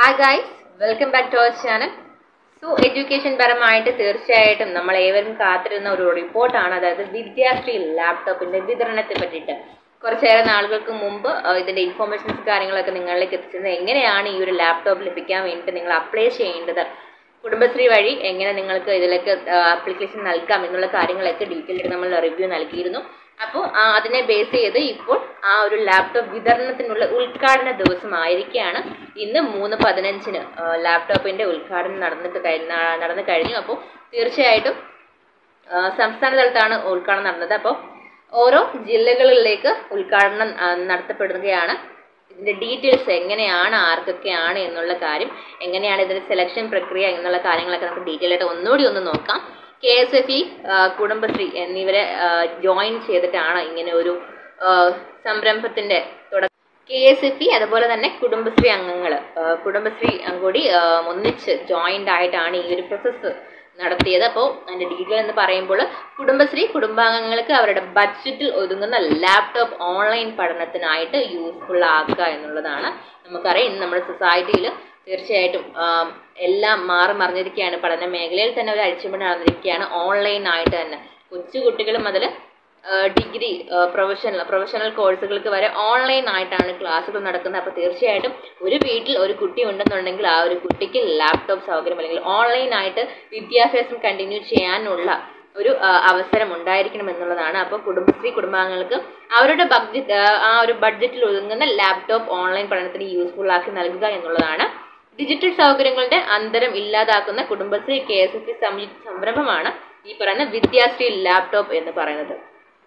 Hi guys, welcome back to our channel. So education പരമായിട്ട് തീർച്ചയായിട്ടും നമ്മൾ ഏവരും കാത്തിരുന്ന ഒരു റിപ്പോർട്ടാണ്. അതായത് വിദ്യാശ്രീ ലാപ്ടോപ്പിന്റെ വിതരണത്തെ പറ്റിയിട്ട് കുറച്ചേറെ നാളുകൾക്ക് മുമ്പ് ഇതിന്റെ ഇൻഫോർമേഷൻസ് കാര്യങ്ങളൊക്കെ നിങ്ങളിലേക്ക് എത്തിച്ചത് എങ്ങനെയാണ് ഈ ഒരു ലാപ്ടോപ്പ് ലഭിക്കാൻ വേണ്ടിയിട്ട് നിങ്ങൾ അപ്ലൈ ചെയ്യേണ്ടത്, കുടുംബശ്രീ വഴി എങ്ങനെ നിങ്ങൾക്ക് ഇതിലേക്ക് ആപ്ലിക്കേഷൻ നൽകാം എന്നുള്ള കാര്യങ്ങളൊക്കെ ഡീറ്റെയിൽ ആയിട്ട് നമ്മൾ റിവ്യൂ നൽകിയിരുന്നു. അപ്പോൾ അതിനെ ബേസ് ചെയ്ത് ഇപ്പോൾ ആ ഒരു ലാപ്ടോപ്പ് വിതരണത്തിനുള്ള ഉദ്ഘാടന ദിവസമായിരിക്കുകയാണ്. ഇന്ന് 3:15 ലാപ്ടോപ്പിന്റെ ഉദ്ഘാടനം നടന്നു കഴിഞ്ഞു. അപ്പോൾ തീർച്ചയായിട്ടും സംസ്ഥാന തലത്താണ് ഉദ്ഘാടനം നടന്നത്. അപ്പോൾ ഓരോ ജില്ലകളിലേക്ക് ഉദ്ഘാടനം നടത്തപ്പെടുകയാണ്. ഇതിന്റെ ഡീറ്റെയിൽസ് എങ്ങനെയാണ്, ആർക്കൊക്കെയാണ് എന്നുള്ള കാര്യം, എങ്ങനെയാണ് ഇതിന്റെ സെലക്ഷൻ പ്രക്രിയ എന്നുള്ള കാര്യങ്ങളൊക്കെ നമുക്ക് ഡീറ്റെയിൽ ആയിട്ട് ഒന്നുകൂടി ഒന്ന് നോക്കാം. KSFE, കുടുംബശ്രീ എന്നിവരെ ജോയിൻ ചെയ്തിട്ടാണ് ഇങ്ങനെ ഒരു സംരംഭത്തിന്റെ തുടക്കം. KSFE അതുപോലെ തന്നെ കുടുംബശ്രീ കുടുംബശ്രീ കൂടി ഒന്നിച്ച് ജോയിന്റ് ആയിട്ടാണ് ഈ ഒരു പ്രോസസ്സ് നടത്തിയത്. അപ്പോൾ അതിന്റെ ഡീറ്റെയിൽ എന്ന് പറയുമ്പോൾ കുടുംബശ്രീ കുടുംബാംഗങ്ങൾക്ക് അവരുടെ ബഡ്ജറ്റിൽ ഒതുങ്ങുന്ന ലാപ്ടോപ്പ് ഓൺലൈൻ പഠനത്തിനായിട്ട് യൂസ്ഫുൾ ആക്കുക എന്നുള്ളതാണ്. നമുക്കറിയാം ഇന്ന് നമ്മുടെ സൊസൈറ്റിയിൽ തീർച്ചയായിട്ടും എല്ലാം മാറി മറിഞ്ഞിരിക്കുകയാണ്. പഠന മേഖലയിൽ തന്നെ ഒരു അഴിച്ചുപണി നടന്നിരിക്കുകയാണ്. ഓൺലൈനായിട്ട് തന്നെ കൊച്ചു കുട്ടികൾ മുതൽ ഡിഗ്രി പ്രൊഫഷണൽ കോഴ്സുകൾക്ക് വരെ ഓൺലൈൻ ആയിട്ടാണ് ക്ലാസ്സുകൾ നടക്കുന്നത്. അപ്പോൾ തീർച്ചയായിട്ടും ഒരു വീട്ടിൽ ഒരു കുട്ടി ഉണ്ടെന്നുണ്ടെങ്കിൽ ആ ഒരു കുട്ടിക്ക് ലാപ്ടോപ്പ് സൗകര്യം അല്ലെങ്കിൽ ഓൺലൈനായിട്ട് വിദ്യാഭ്യാസം കണ്ടിന്യൂ ചെയ്യാനുള്ള ഒരു അവസരം ഉണ്ടായിരിക്കണം എന്നുള്ളതാണ്. അപ്പോൾ കുടുംബശ്രീ കുടുംബാംഗങ്ങൾക്ക് അവരുടെ ബഡ്ജറ്റിൽ ഒതുങ്ങുന്ന ലാപ്ടോപ്പ് ഓൺലൈൻ പഠനത്തിന് യൂസ്ഫുൾ ആക്കി നൽകുക എന്നുള്ളതാണ്. ഡിജിറ്റൽ സൗകര്യങ്ങളുടെ അന്തരം ഇല്ലാതാക്കുന്ന കുടുംബശ്രീ KSFE സംരംഭമാണ് ഈ പറയുന്ന വിദ്യാശ്രീ ലാപ്ടോപ്പ് എന്ന് പറയുന്നത്.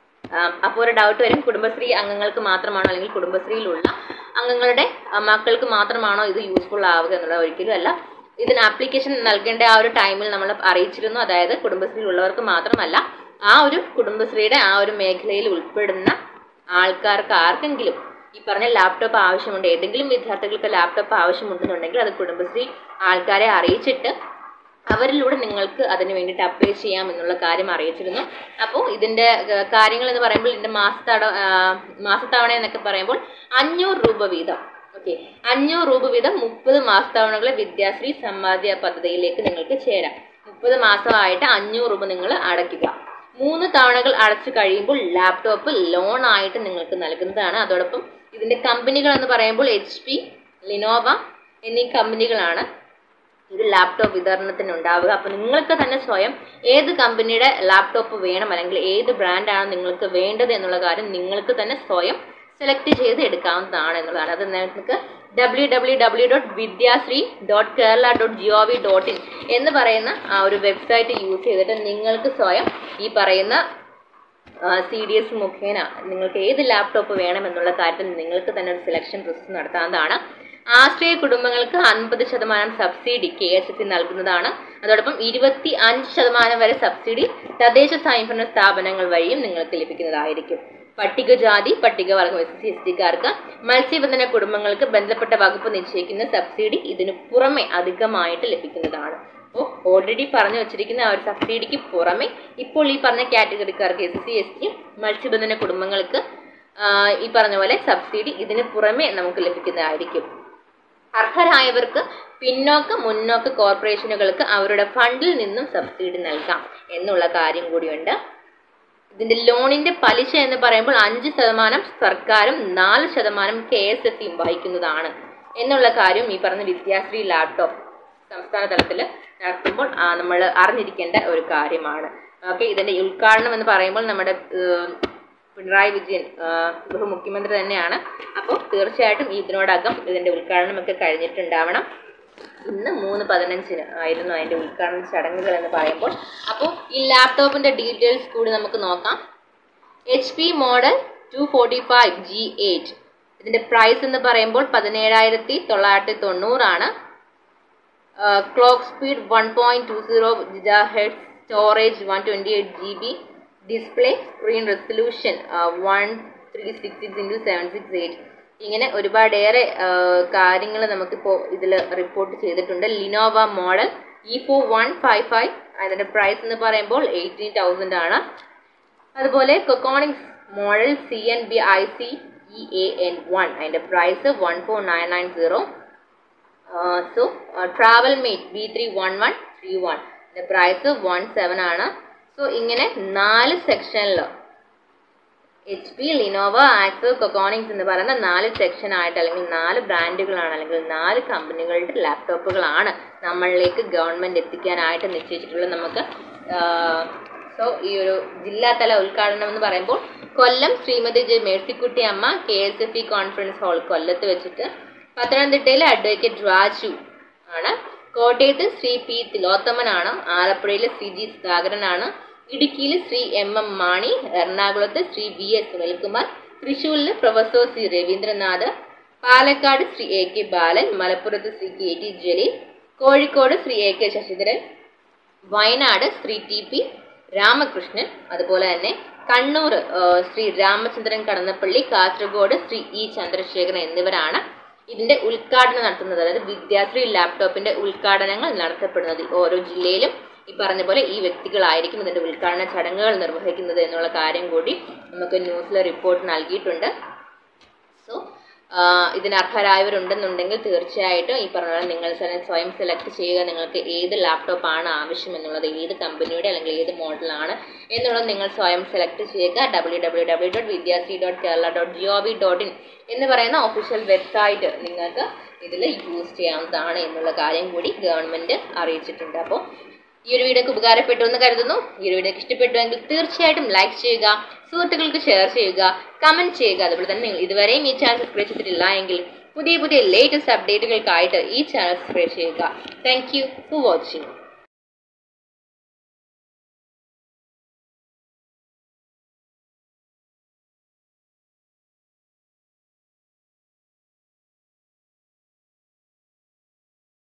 അപ്പോൾ ഒരു ഡൗട്ട് വരും, കുടുംബശ്രീ അംഗങ്ങൾക്ക് മാത്രമാണോ അല്ലെങ്കിൽ കുടുംബശ്രീയിലുള്ള അംഗങ്ങളുടെ മക്കൾക്ക് മാത്രമാണോ ഇത് യൂസ്ഫുൾ ആവുക എന്നുള്ളത്? ഒരിക്കലും അല്ല. ഇതിന് ആപ്ലിക്കേഷൻ നൽകേണ്ട ആ ഒരു ടൈമിൽ നമ്മൾ അറിയിച്ചിരുന്നു. അതായത് കുടുംബശ്രീയിലുള്ളവർക്ക് മാത്രമല്ല, ആ ഒരു കുടുംബശ്രീയുടെ ആ ഒരു മേഖലയിൽ ഉൾപ്പെടുന്ന ആൾക്കാർക്ക് ആർക്കെങ്കിലും ഈ പറഞ്ഞ ലാപ്ടോപ്പ് ആവശ്യമുണ്ട്, ഏതെങ്കിലും വിദ്യാർത്ഥികൾക്ക് ലാപ്ടോപ്പ് ആവശ്യമുണ്ടെന്നുണ്ടെങ്കിൽ അത് കുടുംബശ്രീ ആൾക്കാരെ അറിയിച്ചിട്ട് അവരിലൂടെ നിങ്ങൾക്ക് അതിന് വേണ്ടിയിട്ട് അപ്ലൈ ചെയ്യാം എന്നുള്ള കാര്യം അറിയിച്ചിരുന്നു. അപ്പോൾ ഇതിന്റെ കാര്യങ്ങൾ എന്ന് പറയുമ്പോൾ ഇതിന്റെ മാസത്തവണ എന്നൊക്കെ പറയുമ്പോൾ 500 രൂപ വീതം. ഓക്കെ, 500 രൂപ വീതം 30 മാസത്തവണകളെ വിദ്യാശ്രീ സമ്പാദ്യ പദ്ധതിയിലേക്ക് നിങ്ങൾക്ക് ചേരാം. 30 മാസമായിട്ട് 500 രൂപ നിങ്ങൾ അടയ്ക്കുക. 3 തവണകൾ അടച്ചു കഴിയുമ്പോൾ ലാപ്ടോപ്പ് ലോൺ ആയിട്ട് നിങ്ങൾക്ക് നൽകുന്നതാണ്. അതോടൊപ്പം ഇതിന്റെ കമ്പനികൾ എന്ന് പറയുമ്പോൾ HP, ലിനോവ എന്നീ കമ്പനികളാണ് ഇത് ലാപ്ടോപ്പ് വിതരണത്തിന് ഉണ്ടാവുക. അപ്പോൾ നിങ്ങൾക്ക് തന്നെ സ്വയം ഏത് കമ്പനിയുടെ ലാപ്ടോപ്പ് വേണം അല്ലെങ്കിൽ ഏത് ബ്രാൻഡാണ് നിങ്ങൾക്ക് വേണ്ടത് എന്നുള്ള കാര്യം നിങ്ങൾക്ക് തന്നെ സ്വയം സെലക്ട് ചെയ്ത് എടുക്കാവുന്നതാണ് എന്നുള്ളതാണ്. അത് നിങ്ങൾക്ക് www.vidyasri.kerala.gov.in എന്ന് പറയുന്ന ആ ഒരു വെബ്സൈറ്റ് യൂസ് ചെയ്തിട്ട് നിങ്ങൾക്ക് സ്വയം ഈ പറയുന്ന CDS മുഖേന നിങ്ങൾക്ക് ഏത് ലാപ്ടോപ്പ് വേണം എന്നുള്ള കാര്യത്തിൽ നിങ്ങൾക്ക് തന്നെ ഒരു സെലക്ഷൻ പ്രോസസ് നടത്താവുന്നതാണ്. ആശ്രയ കുടുംബങ്ങൾക്ക് 50% സബ്സിഡി KSFE നൽകുന്നതാണ്. അതോടൊപ്പം 25% വരെ സബ്സിഡി തദ്ദേശ സ്വയംഭരണ സ്ഥാപനങ്ങൾ വഴിയും നിങ്ങൾക്ക് ലഭിക്കുന്നതായിരിക്കും. പട്ടികജാതി പട്ടികവർഗ SC/ST-കാർക്ക് മത്സ്യബന്ധന കുടുംബങ്ങൾക്ക് ബന്ധപ്പെട്ട വകുപ്പ് നിശ്ചയിക്കുന്ന സബ്സിഡി ഇതിനു പുറമെ അധികമായിട്ട് ലഭിക്കുന്നതാണ്. അപ്പോൾ ഓൾറെഡി പറഞ്ഞു വെച്ചിരിക്കുന്ന ആ ഒരു സബ്സിഡിക്ക് പുറമെ ഇപ്പോൾ ഈ പറഞ്ഞ കാറ്റഗറിക്കാർക്ക് SC/ST മത്സ്യബന്ധന കുടുംബങ്ങൾക്ക് ഈ പറഞ്ഞ പോലെ സബ്സിഡി ഇതിന് പുറമെ നമുക്ക് ലഭിക്കുന്നതായിരിക്കും. അർഹരായവർക്ക് പിന്നോക്ക മുന്നോക്ക കോർപ്പറേഷനുകൾക്ക് അവരുടെ ഫണ്ടിൽ നിന്നും സബ്സിഡി നൽകാം എന്നുള്ള കാര്യം കൂടിയുണ്ട്. ഇതിന്റെ ലോണിന്റെ പലിശ എന്ന് പറയുമ്പോൾ 5% സർക്കാരും 4% KSFE വഹിക്കുന്നതാണ് എന്നുള്ള കാര്യം ഈ പറഞ്ഞ വിദ്യാശ്രീ ലാപ്ടോപ്പ് സംസ്ഥാന തലത്തിൽ നടത്തുമ്പോൾ നമ്മൾ അറിഞ്ഞിരിക്കേണ്ട ഒരു കാര്യമാണ്. ഓക്കെ, ഇതിന്റെ ഉദ്ഘാടനം എന്ന് പറയുമ്പോൾ നമ്മുടെ പിണറായി വിജയൻ മുഖ്യമന്ത്രി തന്നെയാണ്. അപ്പോൾ തീർച്ചയായിട്ടും ഇതിനോടകം ഇതിന്റെ ഉദ്ഘാടനമൊക്കെ കഴിഞ്ഞിട്ടുണ്ടാവണം. ഇന്ന് 3:15 ആയിരുന്നു അതിന്റെ ഉദ്ഘാടന ചടങ്ങുകൾ എന്ന് പറയുമ്പോൾ. അപ്പോൾ ഈ ലാപ്ടോപ്പിന്റെ ഡീറ്റെയിൽസ് കൂടി നമുക്ക് നോക്കാം. HP മോഡൽ 245G8 ഇതിന്റെ പ്രൈസ് എന്ന് പറയുമ്പോൾ 17,990 ആണ്. Clock speed 1.20 GHz, storage 128 GB, display screen resolution 1366x768. ഇങ്ങനെ ഒരുപാടേറെ കാര്യങ്ങൾ നമുക്കിപ്പോൾ ഇതിൽ റിപ്പോർട്ട് ചെയ്തിട്ടുണ്ട്. ലിനോവ മോഡൽ E4155 അതിന്റെ പ്രൈസ് എന്ന് പറയുമ്പോൾ 18,000 ആണ്. അതുപോലെ Coconics model CNB IC EAN1 അതിന്റെ പ്രൈസ് 14990. TravelMate B31131 ഇതിന്റെ പ്രൈസ് 17 ആണ്. സോ ഇങ്ങനെ 4 സെക്ഷനിൽ HP, ലിനോവോ, ആക്സോ, കൊക്കോണിക്സ് എന്ന് പറയുന്ന 4 സെക്ഷൻ ആയിട്ട് അല്ലെങ്കിൽ 4 ബ്രാൻഡുകളാണ് അല്ലെങ്കിൽ 4 കമ്പനികളുടെ ലാപ്ടോപ്പുകളാണ് നമ്മളിലേക്ക് ഗവൺമെന്റ് എത്തിക്കാനായിട്ട് നിശ്ചയിച്ചിട്ടുള്ളത്. നമുക്ക് സോ ഈ ഒരു ജില്ലാതല ഉദ്ഘാടനം എന്ന് പറയുമ്പോൾ കൊല്ലം ശ്രീമതി ജെ മേഴ്സിക്കുട്ടി അമ്മ KSFE കോൺഫറൻസ് ഹാൾ കൊല്ലത്ത് വെച്ചിട്ട്, പത്തനംതിട്ടയിലെ അഡ്വക്കേറ്റ് രാജു ആണ്, കോട്ടയത്ത് ശ്രീ P തിലോത്തമനാണ്, ആലപ്പുഴയിലെ CG സുധാകരനാണ്, ഇടുക്കിയിൽ ശ്രീ MM മാണി, എറണാകുളത്ത് ശ്രീ VS സുനിൽകുമാർ, തൃശ്ശൂരിൽ professor C Raveendranath, Palakkad Shri AK Balan, മലപ്പുറത്ത് Shri KT Jaleel, Kozhikode Shri AK Sasidharan, Wayanad Shri TP Ramakrishnan, അതുപോലെ തന്നെ കണ്ണൂർ ശ്രീ രാമചന്ദ്രൻ കടന്നപ്പള്ളി, കാസർഗോഡ് ശ്രീ E ചന്ദ്രശേഖരൻ എന്നിവരാണ് ഇതിന്റെ ഉദ്ഘാടനം നടത്തുന്നത്. അതായത് വിദ്യാശ്രീ ലാപ്ടോപ്പിന്റെ ഉദ്ഘാടനങ്ങൾ നടത്തപ്പെടുന്നത് ഓരോ ജില്ലയിലും ഈ പറഞ്ഞ പോലെ ഈ വ്യക്തികളായിരിക്കും ഇതിന്റെ ഉദ്ഘാടന ചടങ്ങുകൾ നിർവഹിക്കുന്നത് എന്നുള്ള കാര്യം കൂടി നമുക്ക് ന്യൂസിലെ റിപ്പോർട്ട് നൽകിയിട്ടുണ്ട്. സോ ഇതിന് അർഹരായവരുണ്ടെന്നുണ്ടെങ്കിൽ തീർച്ചയായിട്ടും ഈ പറഞ്ഞ പോലെ നിങ്ങൾ തന്നെ സ്വയം സെലക്ട് ചെയ്യുക. നിങ്ങൾക്ക് ഏത് ലാപ്ടോപ്പാണ് ആവശ്യം എന്നുള്ളത്, ഏത് കമ്പനിയുടെ അല്ലെങ്കിൽ ഏത് മോഡലാണ് എന്നുള്ളത് നിങ്ങൾ സ്വയം സെലക്ട് ചെയ്യുക. www.vidyasri.kerala.gov.in എന്ന് പറയുന്ന ഒഫീഷ്യൽ വെബ്സൈറ്റ് നിങ്ങൾക്ക് ഇതിൽ യൂസ് ചെയ്യാവുന്നതാണ് എന്നുള്ള കാര്യം കൂടി ഗവൺമെന്റ് അറിയിച്ചിട്ടുണ്ട്. അപ്പോൾ ഈ ഒരു വീഡിയോക്ക് ഉപകാരപ്പെട്ടു എന്ന് കരുതുന്നു. ഈ ഒരു വീഡിയോക്ക് ഇഷ്ടപ്പെട്ടുവെങ്കിൽ തീർച്ചയായിട്ടും ലൈക്ക് ചെയ്യുക, സുഹൃത്തുക്കൾക്ക് ഷെയർ ചെയ്യുക, കമന്റ് ചെയ്യുക. അതുപോലെ തന്നെ നിങ്ങൾ ഇതുവരെയും ഈ ചാനൽ സബ്സ്ക്രൈബ് ചെയ്തിട്ടില്ല എങ്കിൽ പുതിയ ലേറ്റസ്റ്റ് അപ്ഡേറ്റുകൾക്കായിട്ട് ഈ ചാനൽ സബ്സ്ക്രൈബ് ചെയ്യുക. Thank you for watching.